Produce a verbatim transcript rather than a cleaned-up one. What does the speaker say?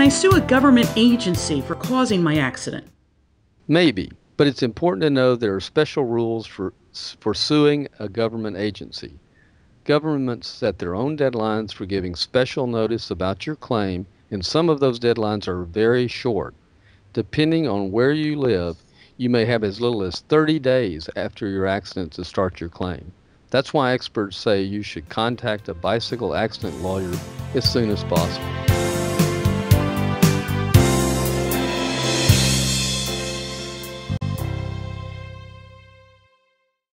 I sue a government agency for causing my accident? Maybe, but it's important to know there are special rules for, for suing a government agency. Governments set their own deadlines for giving special notice about your claim, and some of those deadlines are very short. Depending on where you live, you may have as little as thirty days after your accident to start your claim. That's why experts say you should contact a bicycle accident lawyer as soon as possible.